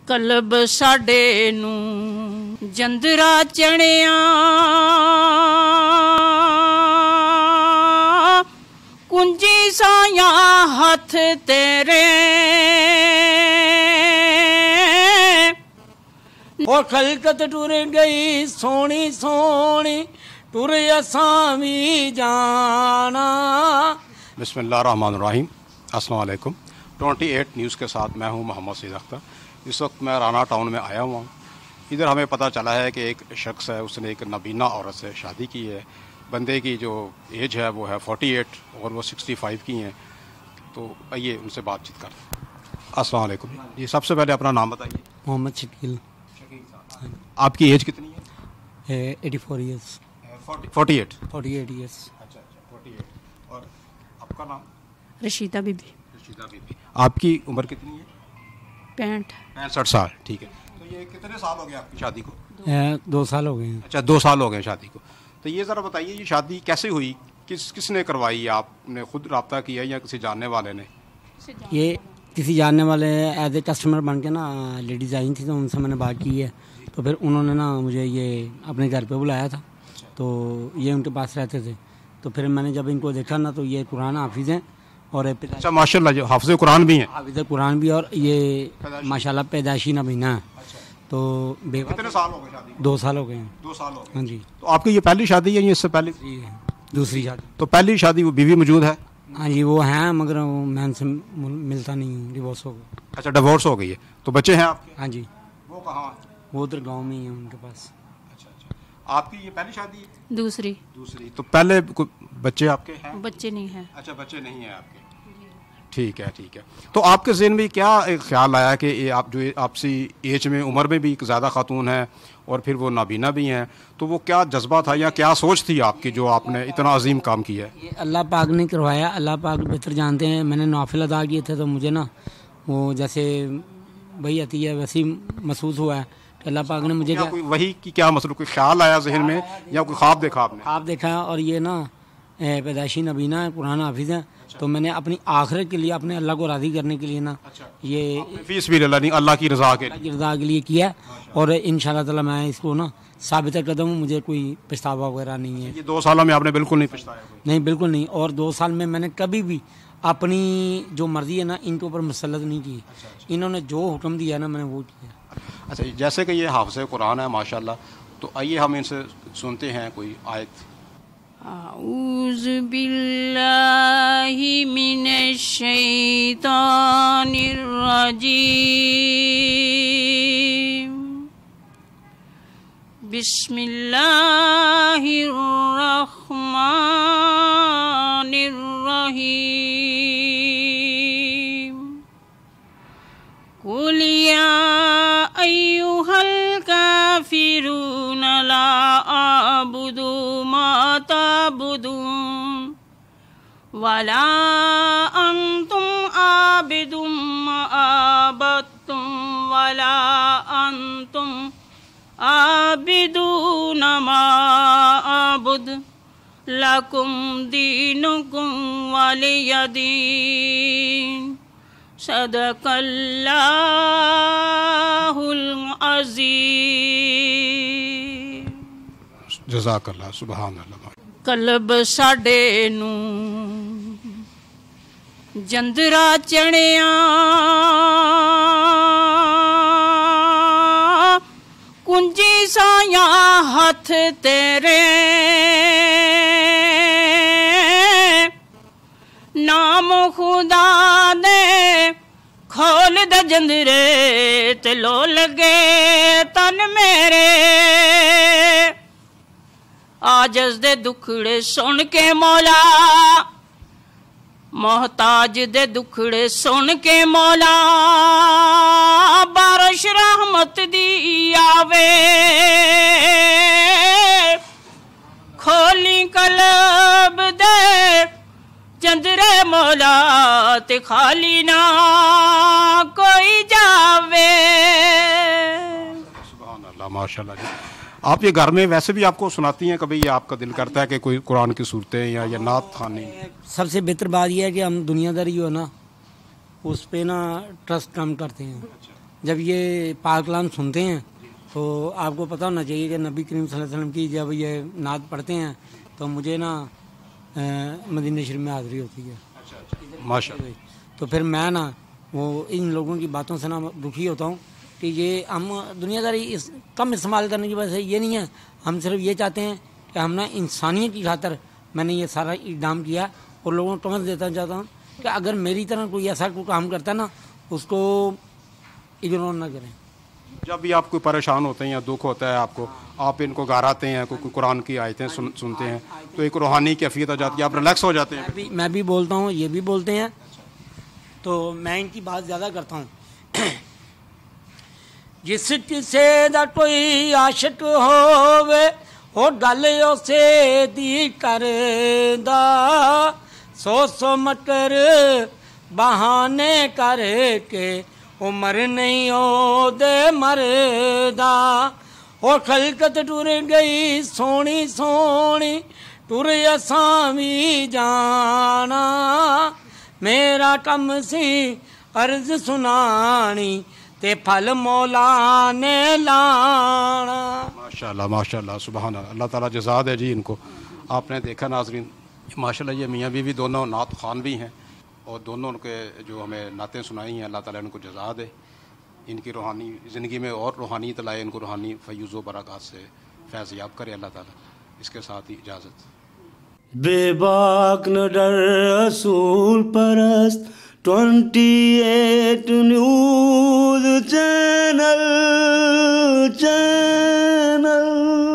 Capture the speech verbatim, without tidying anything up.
Club ਸਾਡੇ ਨੂੰ ਜੰਦਰਾ ਚਣਿਆ ਕੁੰਜੀ ਸਾਇਆ ਹੱਥ ਤੇਰੇ ਉਹ ਖਲਕਤ ਟੁਰ ਗਈ ਸੋਹਣੀ ਸੋਹਣੀ टुर असां भी जाना। बिस्मिल्लाहिर्रहमानिर्रहीम, अस्सलाम वालेकुम। अट्ठाईस न्यूज़ के साथ मैं हूं मोहम्मद सईद अख्तर। इस वक्त मैं राना टाउन में आया हुआ हूं। इधर हमें पता चला है कि एक शख्स है, उसने एक नबीना औरत से शादी की है। बंदे की जो एज है वो है अड़तालीस और वो पैंसठ की हैं। तो आइए उनसे बातचीत करते हैं। अस्सलाम वालेकुम जी, सबसे पहले अपना नाम बताइए। मोहम्मद शकील। आपकी एज कितनी है? Eighty four years. Forty eight forty eight years. अच्छा अच्छा, फोर्टी एट। और आपका नाम? रशीदा बीबी। रशीदा बीबी। आपकी उम्र कितनी है? पैंठ पैंसठ साल। ठीक है। तो ये कितने साल हो गए आपकी शादी को? दो साल हो गए हैं। अच्छा, दो साल हो गए शादी को। तो ये ज़रा बताइए, ये शादी कैसे हुई? किस किसने करवाई? आपने खुद रब्ता किया या किसी जानने वाले ने? ये किसी जानने वाले एज ए कस्टमर बन के ना लेडीज़ आई थी, तो उनसे मैंने बात की है। तो फिर उन्होंने ना मुझे ये अपने घर पे बुलाया था, तो ये उनके पास रहते थे। तो फिर मैंने जब इनको देखा ना, तो ये कुरान हाफिज़ हैं और अच्छा माशाल्लाह, जो हाफिज़ कुरान भी हैं। हाफिज़ कुरान भी, और ये माशाल्लाह पैदाइशी नबीना है। तो कितने साल हो गए शादी? दो साल हो गए हैं। दो साल हो गए। हाँ जी। तो आपकी ये पहली शादी है या इससे पहले? दूसरी शादी। तो पहली शादी वो बीवी मौजूद है? हाँ जी, वो हैं, मगर मैं उनसे मिलता नहीं हूँ, डिवोर्स हो गया। अच्छा, डिवोर्स हो गई है। तो बच्चे हैं आपके? हाँ जी। वो कहाँ? वो उधर गाँव में ही है उनके पास। आपकी ये पहली शादी है? दूसरी। दूसरी। तो पहले बच्चे आपके हैं? बच्चे नहीं हैं। अच्छा, बच्चे नहीं हैं आपके। ठीक है ठीक है। तो आपके ज़हन में क्या एक ख्याल आया कि ये आप जो आपसी एज में उम्र में भी ज़्यादा खातून है और फिर वो नाबीना भी हैं, तो वो क्या जज्बा था या क्या सोच थी आपकी जो आपने इतना अजीम काम किया है? ये अल्लाह पाक ने करवाया, अल्लाह पाक बेहतर जानते हैं। मैंने नाफिल अदा किए थे, तो मुझे ना वो जैसे वही आती है वैसे ही महसूस हुआ है। अल्लाह पाक ने मुझे क्या कोई वही की क्या मतलब कोई ख्याल आया जहन में या कोई ख्वाब देखा आपने? ख्वाब देखा, और ये ना पैदाइशी नबीना है, कुरान हाफिज़ है। तो मैंने अपनी आखिरत के लिए, अपने अल्लाह को राज़ी करने के लिए ना ये फीस भी नहीं, अल्लाह की रज़ा के लिए रज़ा के लिए किया। और इंशाअल्लाह ताला मैं इसको ना साबित कदम हूँ, मुझे कोई पछतावा वगैरह नहीं है। ये दो सालों में आपने बिल्कुल नहीं पछताया? नहीं, बिल्कुल नहीं। और दो साल में मैंने कभी भी अपनी जो मर्जी है ना इनके ऊपर मुसल्लत नहीं की। इन्होंने जो हुक्म दिया ना मैंने वो किया। अच्छा, जैसे कि ये हाफ़िज़ कुरान है माशाल्लाह, तो आइए हम इनसे सुनते हैं कोई आयत। औज़ु बिल्लाहि मिनश शैतानिर रजीम, बिस्मिल्लाहिर रहमानिर रहीम। कुल या अय्युहल काफिरून ला अअबुदु मा ताबुदून वला अंतुम आबिदुम मा अबदतुम वला अंतुम आबिदून मा अबुद लकुम दीनुकुम वलियदीन। सदकल्लाहुल अज़ीम। जज़ाकल्लाह, सुभानअल्लाह। कलब साडे नू जंदरा चणिया कुंजी साया हथ तेरे नाम खुदा दे खोल दे जंदरे ते लो लगे तन मेरे। आजज दे दुखड़े सुन के मौला, मोहताज दे दुखड़े सुन के मौला, बारिश रहमत दी आवे। खोली कलब दे जंदरे मौला ते खाली ना कोई जावे। सुभान अल्लाह, माशाल्लाह जी। आप ये घर में वैसे भी आपको सुनाती हैं कभी, या आपका दिल करता है कि कोई कुरान की सूरतें या या नात खानी? सबसे बेहतर बात यह है कि हम दुनियादारी हो ना उस पे ना ट्रस्ट कम करते हैं। جب یہ پاک کلام سنتے ہیں تو آپ کو پتہ ہونا چاہیے کہ نبی کریم صلی اللہ علیہ وسلم کی جب یہ نعت پڑھتے ہیں تو مجھے نا مدینہ شریف میں حاضری ہوتی ہے ماشاء اللہ. تو پھر میں نا وہ ان لوگوں کی باتوں سے نا دکھی ہوتا ہوں کہ یہ ہم دنیا داری اس کم استعمال کرنے کی وجہ سے یہ نہیں ہے, ہم صرف یہ چاہتے ہیں کہ ہم نا انسانیت کی خاطر میں نے یہ سارا اقدام کیا اور لوگوں کو ٹمس دیتا چاہتا ہوں کہ اگر میری طرح کوئی ایسا کوئی کام کرتا ہے نا اس کو اگنور نہ کریں. جب بھی آپ کوئی پریشان ہوتے ہیں یا دکھ ہوتا ہے آپ کو, آپ ان کو گھراتے ہیں, کوئی قرآن کی آیتیں سن, سنتے ہیں تو ایک روحانی کیفیت آ جاتی ہے, آپ ریلیکس ہو جاتے ہیں. میں بھی میں بھی بولتا ہوں, یہ بھی بولتے ہیں, تو میں ان کی بات زیادہ کرتا ہوں. جس کسے دا کوئی عاشق ہووے او گل اسے دی کردا, سو سو مکر بہانے کر کے عمر نہیں او دے مردا. او خلقت ٹر گئی سونی سونی ٹر اساں وی جانا, میرا کم سی عرض سنانی تے پھل مولا نے لانا. ماشاء اللہ ماشاء اللہ سبحان اللہ, اللہ تعالیٰ جزا دے جی ان کو. آپ نے دیکھا ناظرین ماشاء اللہ یہ میاں بیوی دونوں نعت خوان بھی ہیں اور دونوں ان کے جو ہمیں نعتیں سنائی ہیں, اللہ تعالیٰ ان کو جزا دے, ان کی روحانی زندگی میں اور روحانیت لائے, ان کو روحانی فیوز و برکات سے فیض یاب کرے اللہ تعالیٰ. اس کے ساتھ ہی اجازت. بے باک نہ ڈر رسول پرست twenty eight news channel channel